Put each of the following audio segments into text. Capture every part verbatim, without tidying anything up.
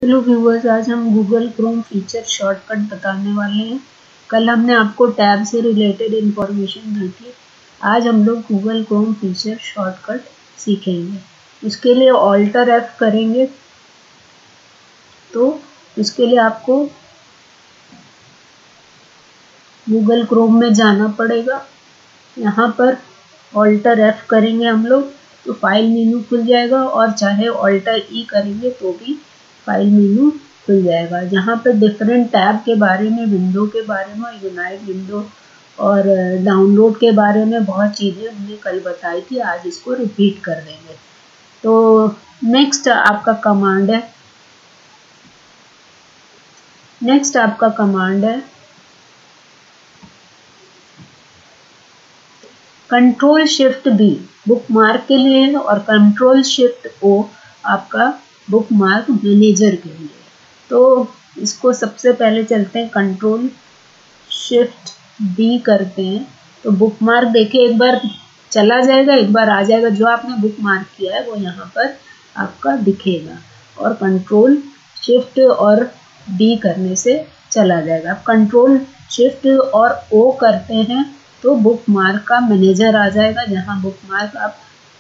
Hello viewers, आज हम Google Chrome feature shortcut बताने वाले हैं। कल हमने आपको टैब से रिलेटेड इंफॉर्मेशन दी थी। आज हम लोग गूगल क्रोम फीचर शॉर्टकट सीखेंगे। उसके लिए ऑल्टर एफ करेंगे तो उसके लिए आपको गूगल क्रोम में जाना पड़ेगा। यहाँ पर ऑल्टर एफ करेंगे हम लोग तो फाइल मेनू खुल जाएगा, और चाहे ऑल्टर ई करेंगे तो भी फाइल मेनू खुल जाएगा। जहाँ पर डिफरेंट टैब के बारे में, विंडो के बारे में, यूनाइट विंडो और डाउनलोड के बारे में बहुत चीज़ें हमने कल बताई थी, आज इसको रिपीट कर देंगे। तो नेक्स्ट आपका कमांड है नेक्स्ट आपका कमांड है control shift B bookmark के लिए है, और कंट्रोल शिफ्ट ओ आपका बुक मार्क मैनेजर के लिए। तो इसको सबसे पहले चलते हैं, कंट्रोल शिफ्ट बी करते हैं तो बुक मार्क देखिए एक बार चला जाएगा, एक बार आ जाएगा। जो आपने बुक मार्क किया है वो यहाँ पर आपका दिखेगा, और कंट्रोल शिफ्ट और बी करने से चला जाएगा। आप कंट्रोल शिफ्ट और ओ करते हैं तो बुक मार्क का मैनेजर आ जाएगा, जहाँ बुक मार्क आप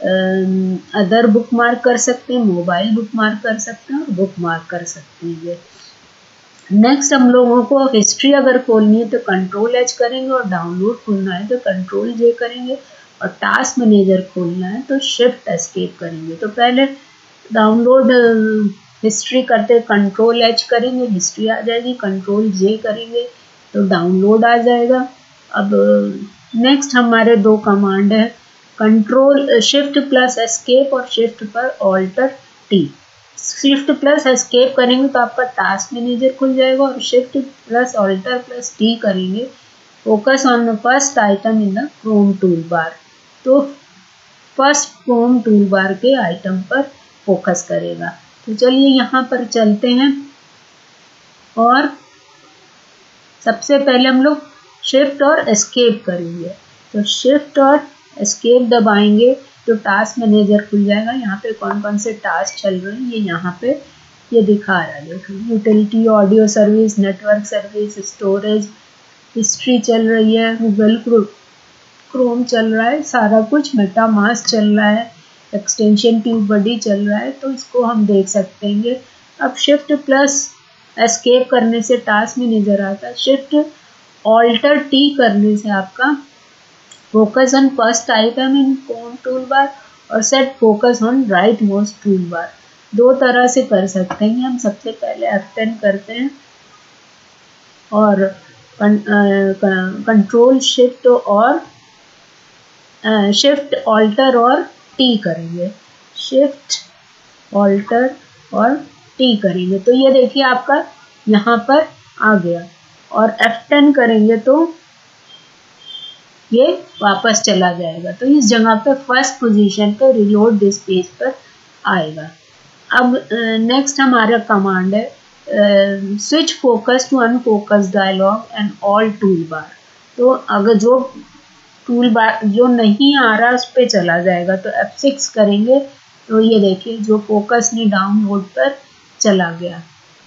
अदर बुक मार्क कर सकते हैं, मोबाइल बुक मार्क कर सकते हैं और बुक मार्क कर सकते हैं ये। नेक्स्ट हम लोगों को हिस्ट्री अगर खोलनी है तो कंट्रोल एच करेंगे, और डाउनलोड खोलना है तो कंट्रोल जे करेंगे, और टास्क मैनेजर खोलना है तो शिफ्ट एस्केप करेंगे। तो पहले डाउनलोड हिस्ट्री करते कंट्रोल एच करेंगे, हिस्ट्री आ जाएगी, कंट्रोल जे करेंगे तो डाउनलोड आ जाएगा। अब नेक्स्ट हमारे दो कमांड है, कंट्रोल शिफ्ट प्लस एस्केप और शिफ्ट पर alter T. Shift plus escape करेंगे तो आपका टास्क मैनेजर खुल जाएगा, और shift plus alter plus T करेंगे focus on the first item in the Chrome tool bar. तो फर्स्ट क्रोम टूल बार के आइटम पर फोकस करेगा। तो चलिए यहाँ पर चलते हैं, और सबसे पहले हम लोग शिफ्ट और एस्केप करेंगे। तो शिफ्ट और एस्केप दबाएंगे तो टास्क मैनेजर खुल जाएगा। यहाँ पे कौन कौन से टास्क चल रहे हैं ये यहाँ पे ये दिखा रहा है। देखो, utility, audio service, network service, storage, history चल रही है, गूगल क्रोम चल रहा है, सारा कुछ मेटा मास्क चल रहा है, एक्सटेंशन ट्यूब बडी चल रहा है। तो इसको हम देख सकते हैं। अब शिफ्ट प्लस एस्केप करने से टास्क मैनेजर आता है, शिफ्ट ऑल्टर टी करने से आपका focus on first item in Chrome toolbar और set focus on rightmost toolbar. दो तरह से कर सकते हैं। हम सबसे पहले एफ टेन करते हैं और कंट्रोल शिफ्ट और शिफ्ट ऑल्टर और टी करेंगे, शिफ्ट ऑल्टर और टी करेंगे तो ये देखिए आपका यहाँ पर आ गया। और एफ टेन करेंगे तो ये वापस चला जाएगा, तो इस जगह पे फर्स्ट पोजीशन पे रिलोड दिस पेज पर आएगा। अब नेक्स्ट uh, हमारा कमांड है switch focus to unfocus dialog and all toolbar बार। तो अगर जो टूल बार जो नहीं आ रहा उस पर चला जाएगा, तो एफ सिक्स करेंगे तो ये देखिए जो फोकस नहीं डाउनलोड पर चला गया।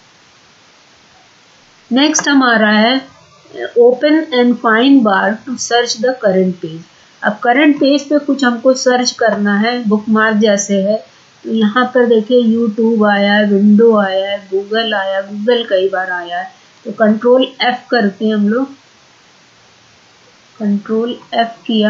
नेक्स्ट हमारा है open and find bar to search the current page. अब करंट पेज पे कुछ हमको सर्च करना है, बुकमार्क जैसे है। तो यहाँ पर देखिए यूट्यूब आया है, विंडो आया है, गूगल आया, गूगल कई बार आया है। तो कंट्रोल एफ करते हैं हम लोग, कंट्रोल एफ किया,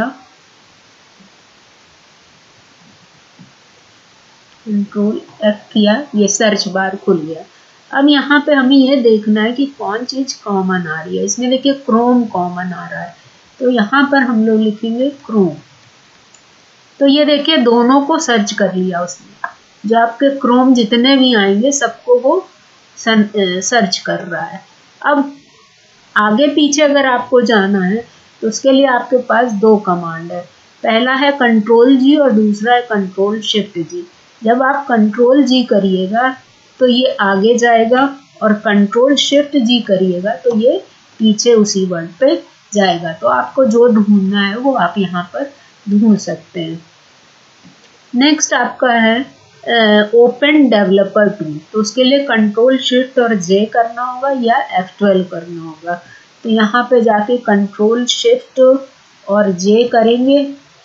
कंट्रोल एफ किया, ये सर्च बार खुल गया। अब यहाँ पे हमें ये देखना है कि कौन चीज कॉमन आ रही है। इसमें देखिए क्रोम कॉमन आ रहा है, तो यहाँ पर हम लोग लिखेंगे क्रोम। तो ये देखिए दोनों को सर्च कर लिया उसने, जो आपके क्रोम जितने भी आएंगे सबको वो सर्च कर रहा है। अब आगे पीछे अगर आपको जाना है तो उसके लिए आपके पास दो कमांड है, पहला है कंट्रोल जी और दूसरा है कंट्रोल शिफ्ट जी। जब आप कंट्रोल जी करिएगा तो ये आगे जाएगा, और कंट्रोल शिफ्ट जी करिएगा तो ये पीछे उसी वर्ड पे जाएगा। तो आपको जो ढूंढना है वो आप यहाँ पर ढूंढ सकते हैं। नेक्स्ट आपका है ओपन डेवलपर टूल, तो उसके लिए कंट्रोल शिफ्ट और जे करना होगा या एफ ट्वेल्व करना होगा। तो यहाँ पे जाके कंट्रोल शिफ्ट और जे करेंगे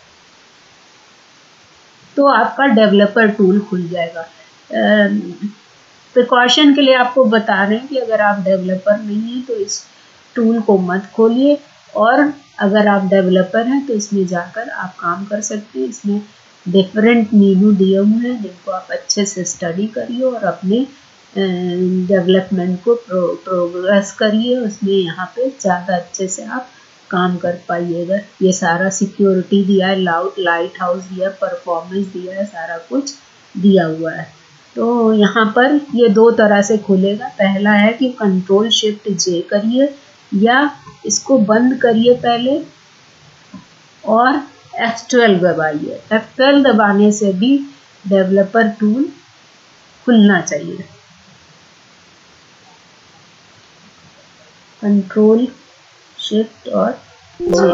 तो आपका डेवलपर टूल खुल जाएगा। प्रिकॉशन के लिए आपको बता रहे हैं कि अगर आप डेवलपर नहीं हैं तो इस टूल को मत खोलिए, और अगर आप डेवलपर हैं तो इसमें जाकर आप काम कर सकते हैं। इसमें डिफरेंट मेनू दिए हुए हैं जिनको आप अच्छे से स्टडी करिए और अपने डेवलपमेंट को प्रो, प्रोग्रेस करिए। उसमें यहाँ पे ज़्यादा अच्छे से आप काम कर पाइएगा। ये सारा सिक्योरिटी दिया है, लाइट हाउस दिया, परफॉर्मेंस दिया है, सारा कुछ दिया हुआ है। तो यहाँ पर ये दो तरह से खुलेगा। पहला है कि कंट्रोल शिफ्ट जे करिए या इसको बंद करिए पहले और एफ ट्वेल्व दबाइए। एफ ट्वेल्व दबाने से भी डेवलपर टूल खुलना चाहिए। कंट्रोल शिफ्ट और जे,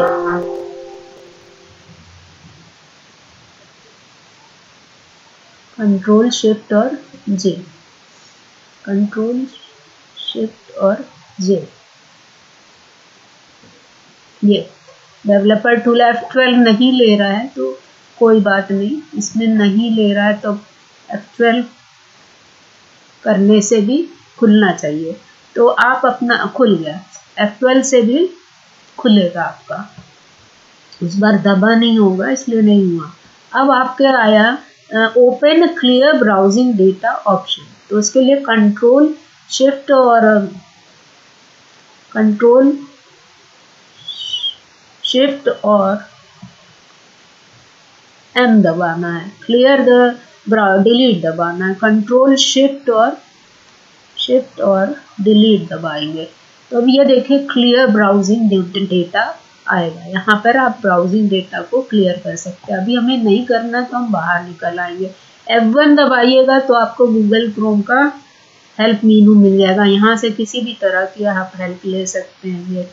कंट्रोल शिफ्ट और जे, कंट्रोल शिफ्ट और जे। ये डेवलपर टूल एफ ट्वेल्व नहीं ले रहा है तो कोई बात नहीं, इसमें नहीं ले रहा है तो एफ ट्वेल्व करने से भी खुलना चाहिए। तो आप अपना खुल गया, एफ ट्वेल्व से भी खुलेगा आपका, उस बार दबा नहीं होगा इसलिए नहीं हुआ। अब आपके आया open clear browsing data option, तो उसके लिए कंट्रोल शिफ्ट और कंट्रोल शिफ्ट और एम दबाना है। क्लियर द डिलीट दबाना है। कंट्रोल शिफ्ट और शिफ्ट और डिलीट दबाएंगे तो अब ये देखिए क्लियर ब्राउजिंग डेटा आएगा। यहाँ पर आप ब्राउजिंग डेटा को क्लियर कर सकते हैं। अभी हमें नहीं करना तो हम बाहर निकल आएंगे। एफ वन दबाइएगा तो आपको गूगल क्रोम का हेल्प मेनू मिल जाएगा। यहाँ से किसी भी तरह की आप हेल्प ले सकते हैं। ये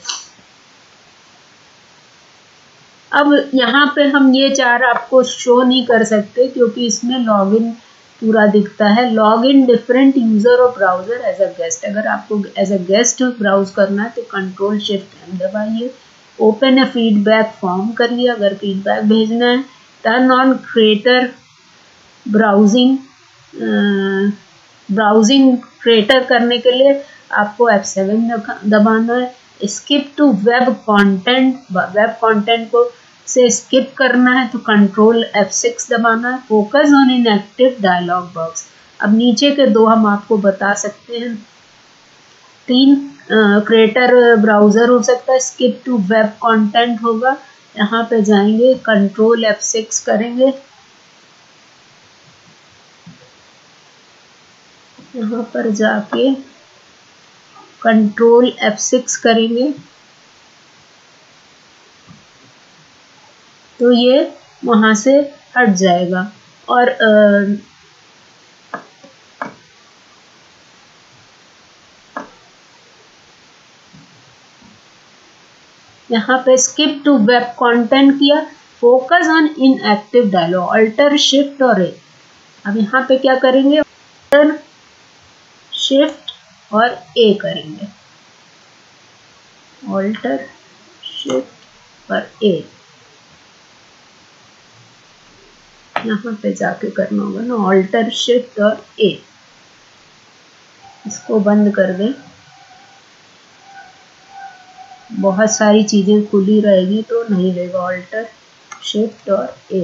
अब यहाँ पे हम ये चार आपको शो नहीं कर सकते क्योंकि इसमें लॉगिन पूरा दिखता है। लॉगिन डिफरेंट यूजर और ब्राउजर एज अ गेस्ट। अगर आपको एज अ गेस्ट ब्राउज करना है तो कंट्रोल शिफ्ट एम दबाइए। ओपन ए फीडबैक फॉर्म करिए अगर फीडबैक भेजना है। Turn on creator browsing, browsing creator करने के लिए आपको एफ सेवन दबाना है। Skip to web content, web content को से स्किप करना है तो कंट्रोल एफ सिक्स दबाना है। Focus on inactive dialog box. अब नीचे के दो हम आपको बता सकते हैं। तीन क्रिएटर ब्राउजर हो सकता है, स्किप टू वेब कंटेंट होगा। यहाँ पे जाएंगे कंट्रोल एफ सिक्स करेंगे, यहाँ पर जाके कंट्रोल एफ सिक्स करेंगे तो ये वहां से हट जाएगा। और आ, यहाँ पे स्किप टू वेब कंटेंट किया। Focus on inactive dialog, alter shift और ए। अब यहाँ पे क्या करेंगे, अल्टर शिफ्ट और ए करेंगे, अल्टर शिफ्ट और ए। यहाँ पे जाके करना होगा ना, अल्टर शिफ्ट और ए। इसको बंद कर दें, बहुत सारी चीजें खुली रहेगी तो नहीं लेगा। अल्टर शिफ्ट और ए।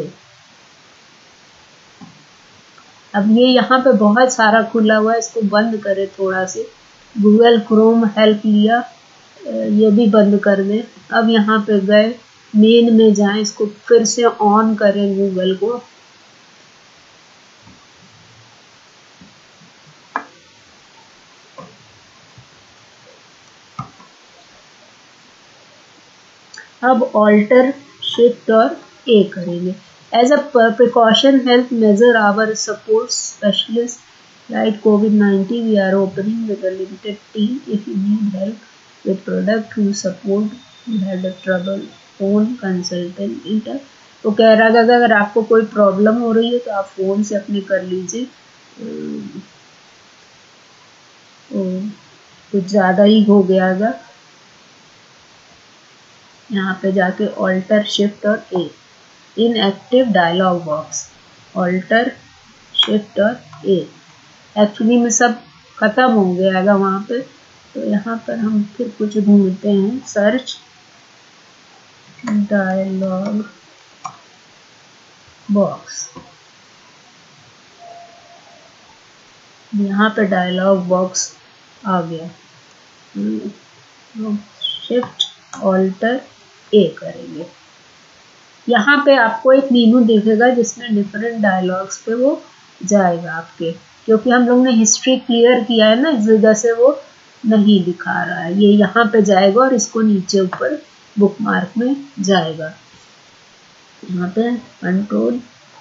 अब ये यहाँ पे बहुत सारा खुला हुआ है, इसको बंद करें थोड़ा से। गूगल क्रोम हेल्प लिया, ये भी बंद कर दें। अब यहाँ पे गए, मेन में जाएं, इसको फिर से ऑन करें गूगल को। अब ऑल्टर शिफ्ट और ए करेंगे। As a precaution help measure our support specialist like COVID nineteen, we are opening with a limited team. If you need help with product who support, who had a trouble, phone consultant, inter तो कह रहा था अगर आपको कोई problem हो रही है तो आप फ़ोन से अपने कर लीजिए, कुछ ज़्यादा ही हो गया था। यहाँ पे जाके ऑल्टर शिफ्ट और A, inactive dialog box, alter shift और ए, एक्चुअली में सब खत्म हो गया था वहाँ पे। तो यहाँ पर हम फिर कुछ ढूंढते हैं, सर्च डायलॉग बॉक्स, यहाँ पे डायलॉग बॉक्स आ गया, शिफ्ट ऑल्टर ए करेंगे। यहाँ पे आपको एक मेनू दिखेगा जिसमें डिफरेंट डायलॉग्स पे वो जाएगा आपके, क्योंकि हम लोग ने हिस्ट्री क्लियर किया है ना, इस वजह से वो नहीं दिखा रहा है। ये यहाँ पे जाएगा और इसको नीचे ऊपर बुकमार्क में जाएगा। यहाँ पे कंट्रोल,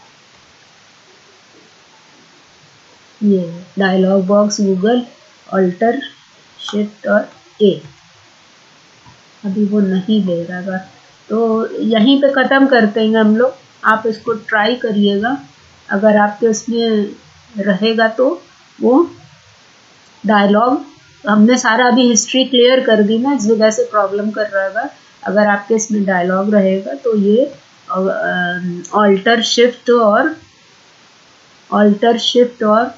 ये dialog box Google, alter shift और ए, अभी वो नहीं दे रहा था, तो यहीं पे ख़त्म करते हैं हम लोग। आप इसको ट्राई करिएगा, अगर आपके उसमें रहेगा तो वो डायलॉग, हमने सारा अभी हिस्ट्री क्लियर कर दी ना, इस वजह से प्रॉब्लम कर रहा था। अगर आपके इसमें डायलॉग रहेगा तो ये ऑल्टर शिफ्ट और ऑल्टर शिफ्ट और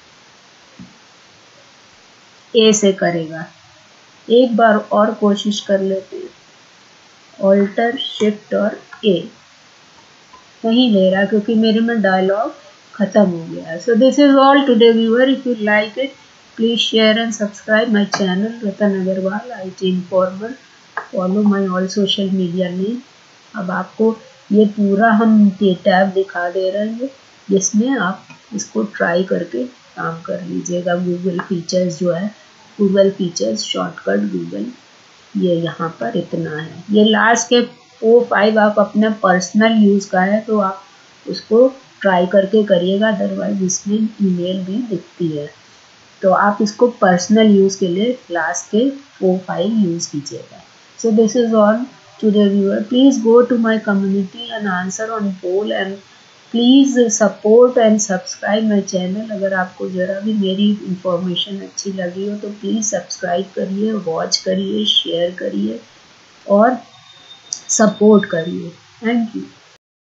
ए से करेगा। एक बार और कोशिश कर लेते हैं, ऑल्टर शिफ्ट और ए, नहीं ले रहा क्योंकि मेरे में डायलॉग खत्म हो गया। So this is all today viewer, if you like it please share and subscribe my channel Ratan Agrawal I T informer, follow my all social media name. अब आपको ये पूरा हम टैब दिखा दे रहे हैं जिसमें आप इसको ट्राई करके काम कर लीजिएगा। गूगल फीचर्स जो है, गूगल फीचर्स शॉर्टकट गूगल, ये यहाँ पर इतना है। ये लास्ट के फोर फाइव आप अपने पर्सनल यूज़ का है तो आप उसको ट्राई करके करिएगा, अदरवाइज इसमें ईमेल भी दिखती है, तो आप इसको पर्सनल यूज़ के लिए लास्ट के फोर फाइव यूज़ कीजिएगा। So this is all today viewer, please go to my community and answer on poll and please support and subscribe my channel. अगर आपको ज़रा भी मेरी इंफॉर्मेशन अच्छी लगी हो तो प्लीज़ सब्सक्राइब करिए, वॉच करिए, शेयर करिए और सपोर्ट करिए। Thank you.